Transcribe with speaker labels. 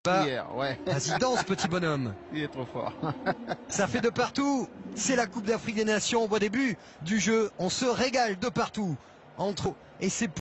Speaker 1: pas.
Speaker 2: hier, ouais.
Speaker 1: Vas-y, danse, petit bonhomme.
Speaker 2: Il est trop fort.
Speaker 1: Ça fait de partout. C'est la Coupe d'Afrique des Nations. Au début du jeu, on se régale de partout. Et c'est